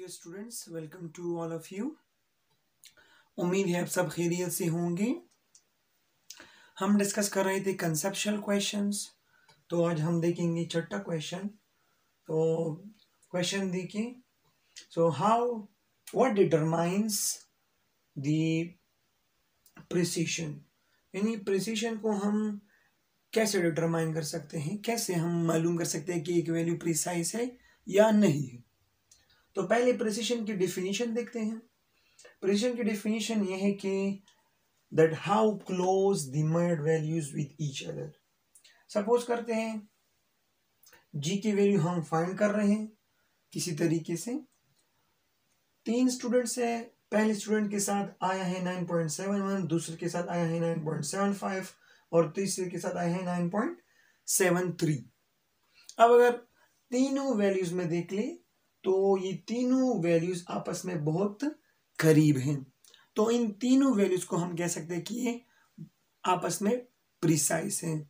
Dear students, welcome to all of you. उम्मीद है आप सब खैरियत से होंगे। हम डिस्कस कर रहे थे कंसेप्चुअल क्वेश्चंस, तो आज हम देखेंगे छठा क्वेश्चन। तो क्वेश्चन देखिए। So how what determines the precision, यानी प्रिसिशन को हम कैसे डिटरमाइन कर सकते हैं, कैसे हम मालूम कर सकते हैं कि एक वैल्यू प्रिसाइज है या नहीं है। तो पहले प्रिसिशन की डेफिनेशन देखते हैं। प्रिसिशन की डेफिनेशन ये है कि that how close the mirrored values with each other। Suppose करते हैं g की वैल्यू हम फाइंड कर रहे हैं किसी तरीके से। 3 स्टूडेंट्स है, पहले स्टूडेंट के साथ आया है 9.71, दूसरे के साथ आया है 9.75 और तीसरे के साथ आया है 9.73। अब अगर तीनों वैल्यूज में देख ले तो ये तीनों वैल्यूज आपस में बहुत करीब हैं, तो इन तीनों वैल्यूज को हम कह सकते हैं कि ये आपस में प्रिसाइज हैं।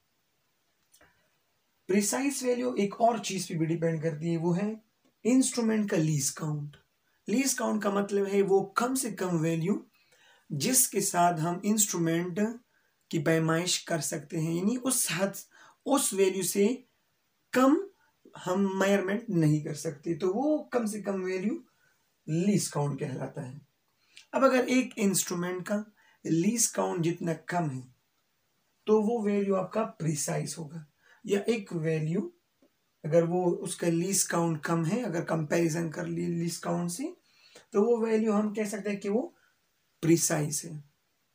प्रिसाइज वैल्यू एक और चीज पे भी डिपेंड करती है, वो है इंस्ट्रूमेंट का लीस्ट काउंट। लीस्ट काउंट का मतलब है वो कम से कम वैल्यू जिसके साथ हम इंस्ट्रूमेंट की पैमाइश कर सकते हैं, यानी उस वैल्यू से कम हम मेजरमेंट नहीं कर सकते, तो वो कम से कम वैल्यू लीस्ट काउंट कहलाता है। अब अगर एक इंस्ट्रूमेंट का लीस्ट काउंट जितना कम है तो वो वैल्यू आपका प्रिसाइज होगा, या एक वैल्यू अगर वो उसका लीस्ट काउंट कम है, अगर कंपैरिजन कर ली लीस्ट काउंट से, तो वो वैल्यू हम कह सकते हैं कि वो प्रिसाइज है।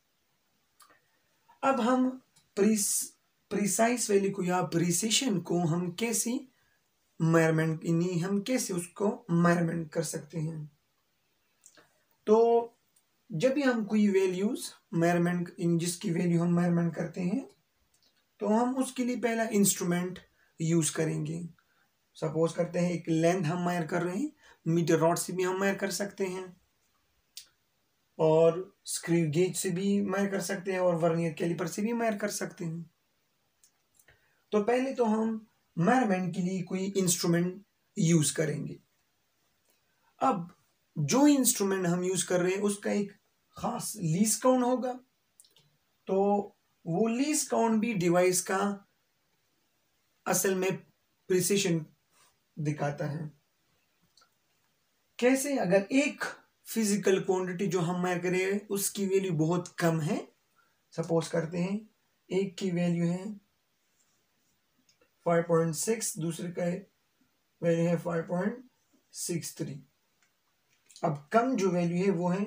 अब हम प्रिसाइज वैल्यू को या प्रिसिशन को हम कैसे मेजरमेंट, हम कैसे उसको मेजरमेंट कर सकते हैं। तो जब भी हम कोई वैल्यूज मेजरमेंट, जिसकी वैल्यू हम मेजरमेंट करते हैं, तो हम उसके लिए पहला इंस्ट्रूमेंट यूज करेंगे। सपोज करते हैं एक लेंथ हम मेजर कर रहे हैं, मीटर रॉड से भी हम मेजर कर सकते हैं और स्क्रू गेज से भी मेजर कर सकते हैं और वर्नियर कैलिपर से भी मेजर कर सकते हैं। तो पहले तो हम मेजरमेंट के लिए कोई इंस्ट्रूमेंट यूज करेंगे। अब जो इंस्ट्रूमेंट हम यूज कर रहे हैं उसका एक खास लीस्ट काउंट होगा, तो वो लीस्ट काउंट भी डिवाइस का असल में प्रिसिशन दिखाता है। कैसे? अगर एक फिजिकल क्वांटिटी जो हम मेजर करें उसकी वैल्यू बहुत कम है, सपोज करते हैं एक की वैल्यू है 5.6, दूसरे का वैल्यू है 5.63। अब कम जो वैल्यू है वो है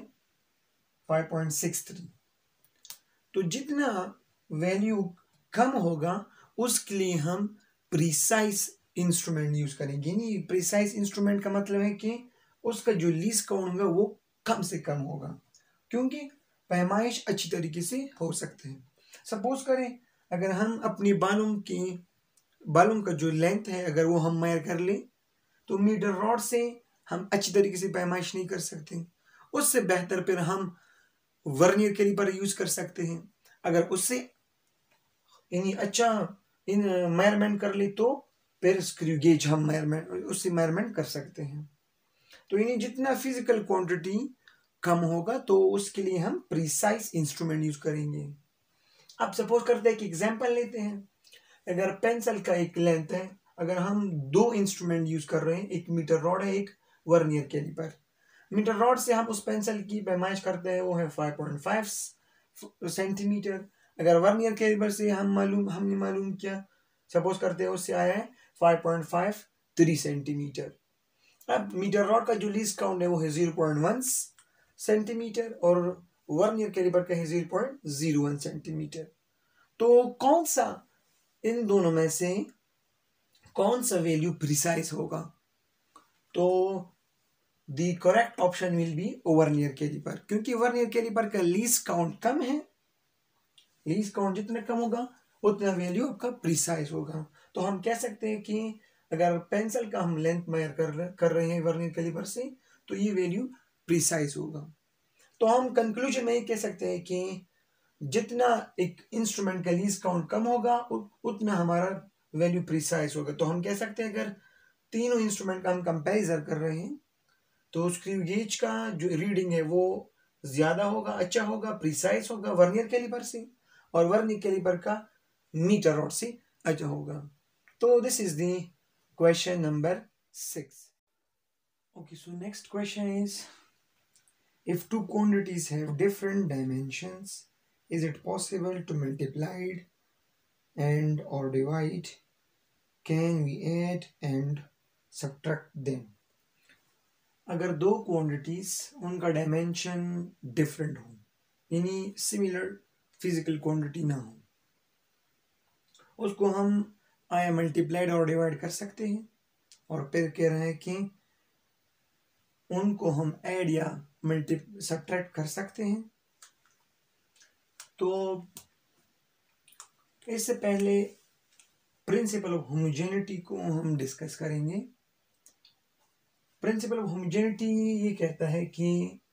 5.63। तो जितना वैल्यू कम होगा उसके लिए हम प्रिसाइज इंस्ट्रूमेंट यूज करेंगे। नहीं, प्रिसाइज इंस्ट्रूमेंट का मतलब है कि उसका जो लीस्ट काउंट होगा वो कम से कम होगा, क्योंकि पैमाइश अच्छी तरीके से हो सकते हैं। सपोज करें अगर हम अपनी बालों का जो लेंथ है अगर वो हम मेजर कर ले, तो मीटर रॉड से हम अच्छी तरीके से पैमाइश नहीं कर सकते। उससे बेहतर फिर हम वर्नियर कैलिपर यूज कर सकते हैं। अगर उससे यानी अच्छा इन मेजरमेंट कर ले तो फिर स्क्रू गेज हम उससे मेजरमेंट कर सकते हैं। तो यानी जितना फिजिकल क्वांटिटी कम होगा तो उसके लिए हम प्रिसाइज इंस्ट्रूमेंट यूज करेंगे। अब सपोज करते हैं कि एग्जांपल लेते हैं। अगर पेंसिल का एक लेंथ है, अगर हम 2 इंस्ट्रूमेंट यूज कर रहे हैं, एक मीटर रॉड है, एक वर्नियर कैलिपर। मीटर रॉड से हम उस पेंसिल की पैमाइश करते हैं, वो है 5.5 सेंटीमीटर। अगर वर्नियर कैलिपर से हमने मालूम किया, सपोज करते हैं उससे आया है 5.53 सेंटीमीटर। अब मीटर रॉड का जो लीस्ट काउंट है वो है 0.1 सेंटीमीटर और वर्नियर कैलिपर का है 0.01 सेंटीमीटर। तो कौन सा इन दोनों में से कौन सा वैल्यू प्रिसाइज होगा? तो the correct option will be vernier calliper, क्योंकि वर्नियर कैलिपर का लीस्ट काउंट कम है। लीस्ट काउंट जितना कम होगा उतना वैल्यू आपका प्रिसाइज होगा। तो हम कह सकते हैं कि अगर पेंसिल का हम लेंथ मेजर कर रहे हैं वर्नियर कैलिपर से, तो ये वैल्यू प्रिसाइज होगा। तो हम कंक्लूजन में ये कह सकते हैं कि जितना एक इंस्ट्रूमेंट का लीस्ट काउंट कम होगा उतना हमारा वैल्यू प्रिसाइज होगा। तो हम कह सकते हैं अगर तीनों इंस्ट्रूमेंट का हम कंपैरिजन कर रहे हैं तो स्क्रू गेज का जो रीडिंग है वो ज़्यादा होगा, अच्छा होगा, प्रिसाइज होगा वर्नियर कैलिपर से, और वर्नियर कैलिपर का मीटर रॉड से अच्छा होगा। तो this is the question number 6. Okay, so next question is, if two quantities have different dimensions, is it possible to multiply and or divide? Can we add and subtract them? अगर दो quantities उनका dimension different हो, यानी similar physical quantity ना हो, उसको हम आया मल्टीप्लाइड और डिवाइड कर सकते हैं, और फिर कह रहे हैं कि उनको हम ऐड या सब्ट्रैक्ट कर सकते हैं। तो इससे पहले प्रिंसिपल ऑफ होमोजेनिटी को हम डिस्कस करेंगे। प्रिंसिपल ऑफ होमोजेनिटी ये कहता है कि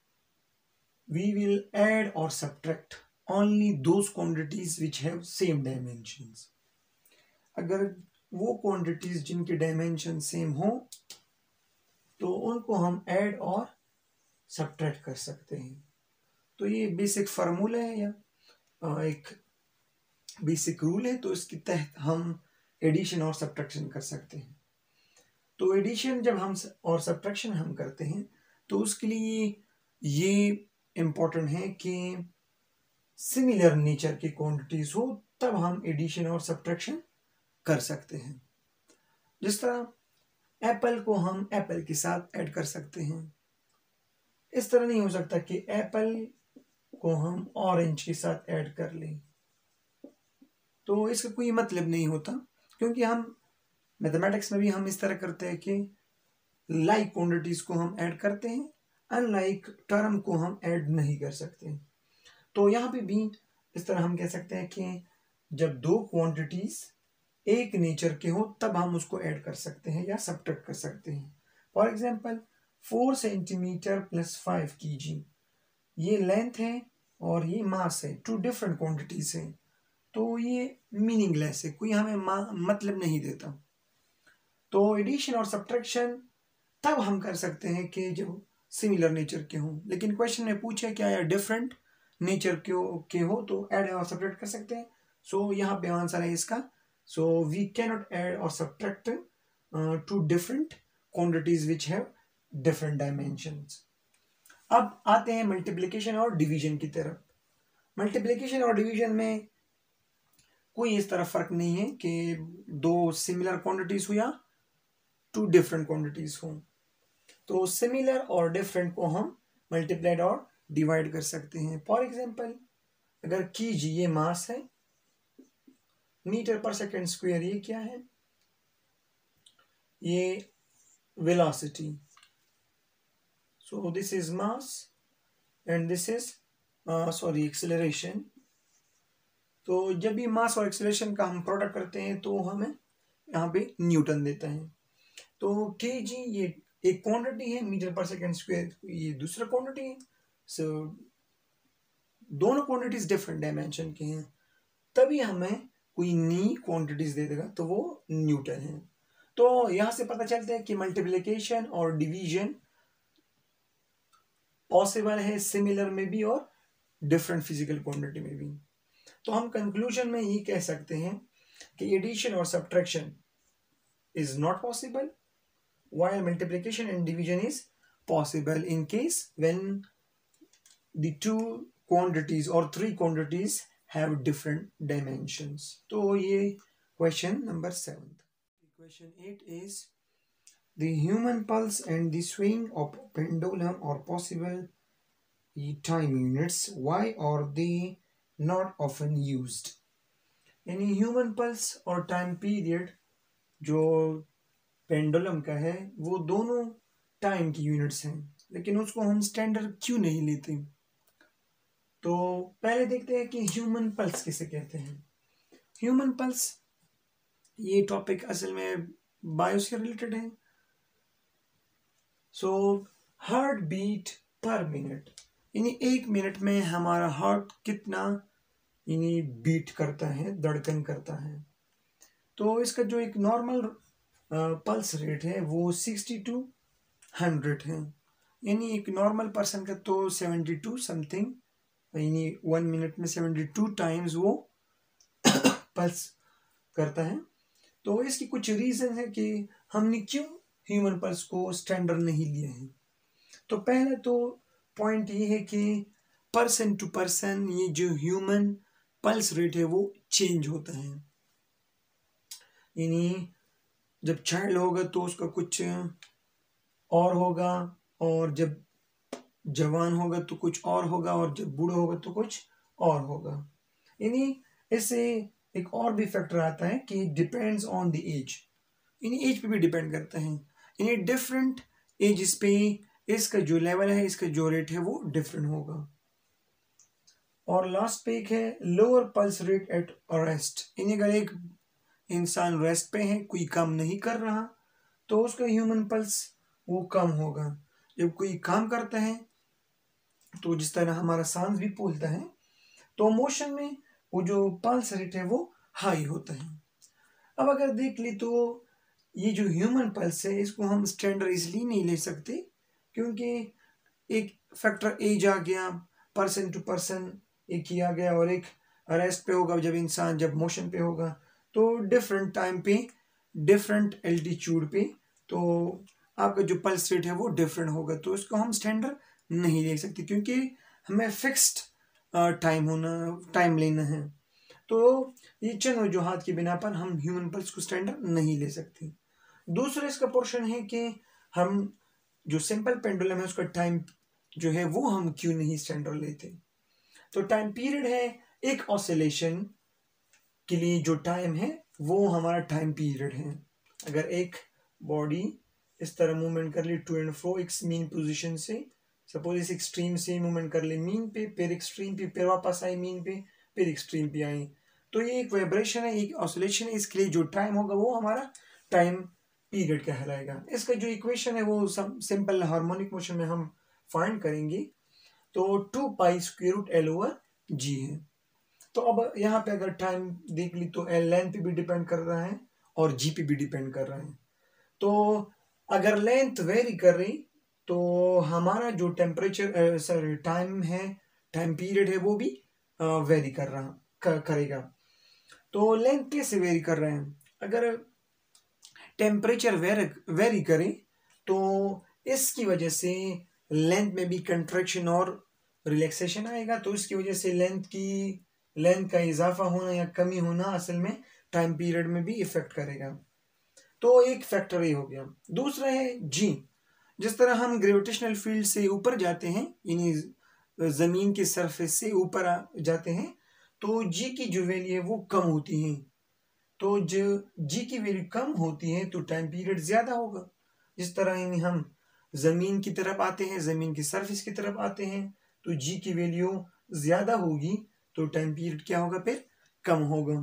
वी विल ऐड और subtract only those quantities which have same dimensions. अगर वो क्वांटिटीज जिनके डायमेंशन सेम हो तो उनको हम ऐड और सब्ट्रैक्ट कर सकते हैं। तो ये बेसिक फार्मूला है या एक बेसिक रूल है, तो इसके तहत हम एडिशन और सब्ट्रैक्शन कर सकते हैं। तो एडिशन जब हम और सब्ट्रैक्शन हम करते हैं तो उसके लिए ये इम्पोर्टेंट है कि सिमिलर नेचर की क्वांटिटीज हो, तब हम एडिशन और सब्ट्रैक्शन कर सकते हैं। जिस तरह एप्पल को हम एप्पल के साथ ऐड कर सकते हैं, इस तरह नहीं हो सकता कि एप्पल को हम ऑरेंज के साथ ऐड कर लें, तो इसका कोई मतलब नहीं होता, क्योंकि हम मैथमेटिक्स में भी हम इस तरह करते हैं कि लाइक क्वांटिटीज को हम ऐड करते हैं, अनलाइक टर्म को हम ऐड नहीं कर सकते। तो यहाँ पे भी इस तरह हम कह सकते हैं कि जब दो क्वांटिटीज एक नेचर के हो तब हम उसको ऐड कर सकते हैं या सब्ट्रैक्ट कर सकते हैं। For example 4 centimetre plus 5 kg, ये लेंथ है और ये मास है, टू डिफरेंट क्वांटिटीज है, तो ये मीनिंगलेस है, कोई हमें मतलब नहीं देता। तो एडिशन और सब्ट्रैक्शन तब हम कर सकते हैं कि जब सिमिलर नेचर के हों, लेकिन क्वेश्चन में पूछे क्या या डिफरेंट नेचर के हो तो ऐड और सब्ट्रैक्ट कर सकते हैं। सो यहाँ पे आंसर है इसका, so we can not add और subtract two different quantities which have different dimensions. अब आते हैं मल्टीप्लिकेशन और डिवीजन की तरफ। मल्टीप्लिकेशन और डिवीजन में कोई इस तरह फर्क नहीं है कि दो सिमिलर क्वांटिटीज हो या टू डिफरेंट क्वांटिटीज हो। तो सिमिलर और डिफरेंट को हम मल्टीप्लाइड और डिवाइड कर सकते हैं। फॉर एग्जांपल अगर कीजी ये मास है, मीटर पर सेकेंड स्क्वायर ये क्या है, ये velocity, so this is mass and this is acceleration. तो जब भी मास और एक्सेलरेशन का हम प्रोडक्ट करते हैं तो हमें यहाँ पे न्यूटन देता है। तो केजी ये एक क्वांटिटी है, मीटर पर सेकेंड स्क्वायर ये दूसरा क्वांटिटी है। सो दोनों क्वांटिटीज डिफरेंट डायमेंशन के हैं, तभी हमें कोई नई क्वांटिटीज दे देगा तो वो न्यूटन है। तो यहां से पता चलता है कि मल्टीप्लिकेशन और डिवीजन पॉसिबल है सिमिलर में भी और डिफरेंट फिजिकल क्वांटिटी में भी। तो हम कंक्लूजन में ये कह सकते हैं कि एडिशन और subtraction is not possible while multiplication and division is possible in case when the two quantities or three quantities have different dimensions. तो ये question number 7. Question 8 is, the human pulse and the swing of pendulum are possible time units. Why are they not often used? यानी human pulse और time period जो pendulum का है वो दोनों time की यूनिट्स हैं, लेकिन उसको हम स्टैंडर्ड क्यों नहीं लेते। तो पहले देखते हैं कि ह्यूमन पल्स किसे कहते हैं। ह्यूमन पल्स ये टॉपिक असल में बायो से रिलेटेड है। So heart beat per minute, यानी 1 मिनट में हमारा हार्ट कितना यानी बीट करता है, धड़कन करता है। तो इसका जो एक नॉर्मल पल्स रेट है वो 60 to 100 है। यानी एक नॉर्मल पर्सन का तो 72 समथिंग, यानी 1 मिनट में 72 टाइम्स वो पल्स करता है। तो इसकी कुछ रीजन है कि हमने क्यों ह्यूमन पल्स को स्टैंडर्ड नहीं लिए हैं। तो पहले तो पॉइंट ये है कि पर्सन टू पर्सन ये जो ह्यूमन पल्स रेट है वो चेंज होता है। यानी जब चाइल्ड होगा तो उसका कुछ और होगा, और जब जवान होगा तो कुछ और होगा, और जब बूढ़ा होगा तो कुछ और होगा। यानी इससे एक और भी फैक्टर आता है कि डिपेंड्स ऑन द एज, यानी एज पे भी डिपेंड करता है। यानी डिफरेंट एज पे इसका जो लेवल है, इसका जो रेट है वो डिफरेंट होगा। और लास्ट पे एक है lower pulse rate at rest, यानी अगर एक इंसान रेस्ट पे है, कोई काम नहीं कर रहा, तो उसका ह्यूमन पल्स वो कम होगा। जब कोई काम करता है तो जिस तरह हमारा सांस भी फूलता है, तो मोशन में वो जो पल्स रेट है वो हाई होता है। अब अगर देख ली तो ये जो ह्यूमन पल्स है इसको हम स्टैंडर्ड इसलिए नहीं ले सकते क्योंकि एक फैक्टर एज आ गया, पर्सन टू पर्सन एक ही आ गया, और एक रेस्ट पे होगा जब इंसान, जब मोशन पे होगा तो डिफरेंट टाइम पे डिफरेंट एल्टीट्यूड पे तो आपका जो पल्स रेट है वो डिफरेंट होगा। तो इसको हम स्टैंडर्ड नहीं ले सकते क्योंकि हमें फिक्स्ड टाइम लेना है। तो ये चंद वजूहात की बिना पर हम ह्यूमन पल्स को स्टैंडर्ड नहीं ले सकते। दूसरा इसका पोर्शन है कि हम जो सिंपल पेंडुलम है उसका टाइम जो है वो हम क्यों नहीं स्टैंडर्ड लेते। तो टाइम पीरियड है एक ऑसिलेशन के लिए, जो टाइम है वो हमारा टाइम पीरियड है। अगर एक बॉडी इस तरह मूवमेंट कर ली टू एंड फ्रो एक मीन पोजीशन से, सपोज इस एक्सट्रीम से मूवमेंट कर ले मीन पे, फिर एक्सट्रीम पे, फिर वापस आई मीन पे, फिर एक्सट्रीम पे आई, तो ये एक वाइब्रेशन है, एक ऑसिलेशन है। इसके लिए जो टाइम होगा वो हमारा टाइम पीरियड कहलाएगा। इसका जो इक्वेशन है वो सिंपल हार्मोनिक मोशन में हम फाइंड करेंगे, तो 2π√L/G है। तो अब यहाँ पे अगर टाइम देख ली तो एल लेंथ पे भी डिपेंड कर रहा है और जी पे भी डिपेंड कर रहा है। तो अगर लेंथ वेरी कर रही तो हमारा जो टेम्परेचर सॉरी टाइम है, टाइम पीरियड है वो भी वेरी करेगा। तो लेंथ कैसे वेरी कर रहे हैं, अगर टेम्परेचर वेरी करे तो इसकी वजह से लेंथ में भी कंट्रैक्शन और रिलैक्सेशन आएगा, तो इसकी वजह से लेंथ का इजाफा होना या कमी होना असल में टाइम पीरियड में भी इफेक्ट करेगा। तो एक फैक्टर ये हो गया। दूसरा है जी, जिस तरह हम ग्रेविटेशनल फील्ड से ऊपर जाते हैं, यानी जमीन की सरफेस से ऊपर जाते हैं, तो जी की जो वैल्यू है वो कम होती है। तो जो जी की वैल्यू कम होती है तो टाइम पीरियड ज्यादा होगा। जिस तरह यानी हम जमीन की तरफ आते हैं, जमीन की सरफेस की तरफ आते हैं, तो जी की वैल्यू ज्यादा होगी तो टाइम पीरियड क्या होगा, फिर कम होगा।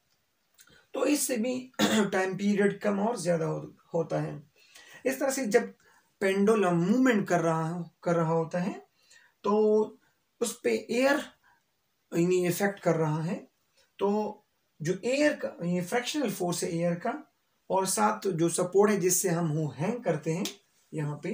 तो इससे भी टाइम पीरियड कम और ज्यादा होता है। इस तरह से जब पेंडुलम मूवमेंट कर रहा होता है तो उस पे एयर यानी इफेक्ट कर रहा है, तो जो एयर का ये फ्रैक्शनल फोर्स है एयर का, और साथ जो सपोर्ट है जिससे हम हैंग करते हैं यहाँ पे,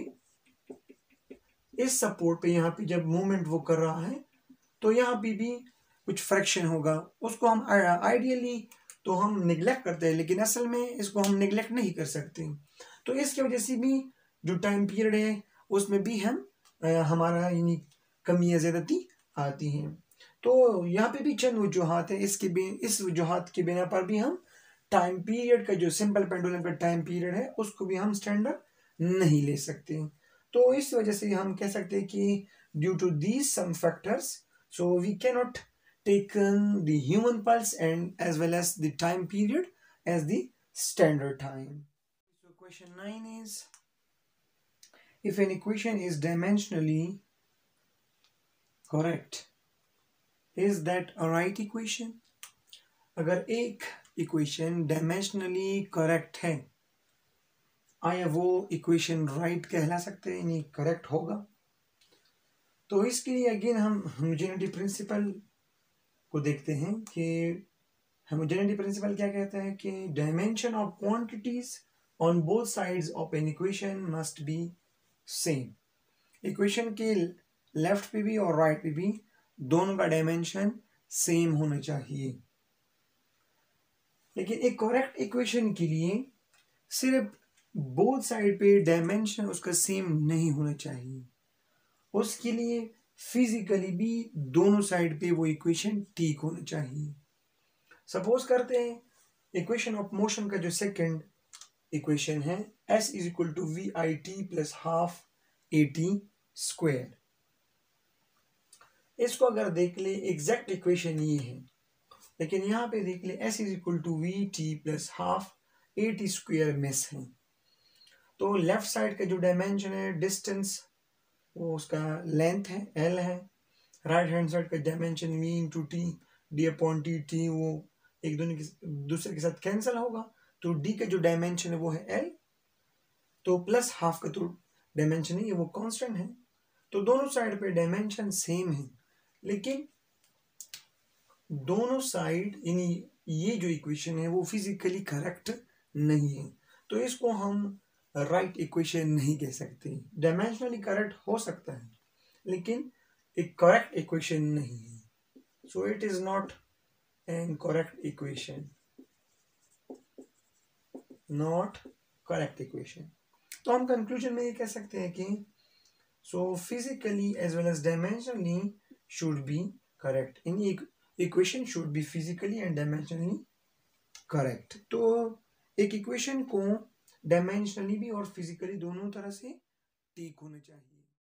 इस सपोर्ट पे यहाँ पे जब मूवमेंट वो कर रहा है तो यहाँ पे भी कुछ फ्रैक्शन होगा। उसको हम आइडियली तो हम निगलेक्ट करते हैं, लेकिन असल में इसको हम निगलेक्ट नहीं कर सकते। तो इसकी वजह से भी जो टाइम पीरियड है उसमें भी हमारा यानी कमी या ज्यादती आती है। तो यहाँ पे भी चंद वजूहात है, इस वजूहात के बिना पर भी हम टाइम पीरियड का जो सिंपल पेंडुलम का टाइम पीरियड है उसको भी हम स्टैंडर्ड नहीं ले सकते। तो इस वजह से हम कह सकते हैं कि due to these some factors so we cannot take the human pulse and as well as the time period as the standard time. So question 9 is, if an equation is dimensionally correct, is that a right equation? अगर एक equation dimensionally correct है, आया वो equation right कहला सकते हैं, यानी correct होगा? तो इसके लिए अगेन हम होमोजेनिटी प्रिंसिपल को देखते हैं कि होमोजेनिटी प्रिंसिपल क्या कहता है कि dimension of quantities on both sides of an equation must be same. Equation के लेफ्ट पे भी और राइट पे भी दोनों का डायमेंशन सेम होना चाहिए। लेकिन एक करेक्ट इक्वेशन के लिए सिर्फ बोथ साइड पे डायमेंशन उसका सेम नहीं होना चाहिए, उसके लिए फिजिकली भी दोनों साइड पे वो इक्वेशन ठीक होना चाहिए। सपोज करते हैं इक्वेशन ऑफ मोशन का जो सेकंड इक्वेशन है s is equal to V I T plus half A T square. इसको अगर देख ले एग्जैक्ट इक्वेशन ये है, लेकिन यहाँ पे देख ले s is equal to V T plus half A T square miss है। तो लेफ्ट साइड का जो डायमेंशन है डिस्टेंस वो उसका लेंथ है l है, राइट हैंड साइड का dimension v into T D upon T, T वो एक दूसरे के साथ कैंसिल होगा, तो d का जो डायमेंशन है वो है l, तो प्लस हाफ का तो डायमेंशन है वो कांस्टेंट है। तो दोनों साइड पे डायमेंशन सेम है, लेकिन दोनों साइड यानी ये जो इक्वेशन है वो फिजिकली करेक्ट नहीं है, तो इसको हम राइट इक्वेशन नहीं कह सकते। डायमेंशनली करेक्ट हो सकता है लेकिन एक करेक्ट इक्वेशन नहीं है, so it is not an correct equation, not correct equation. तो हम कंक्लूजन में ये कह सकते हैं कि so physically as well as dimensionally should be correct, in equation should be physically and dimensionally correct. तो एक इक्वेशन को डायमेंशनली भी और फिजिकली दोनों तरह से ठीक होना चाहिए।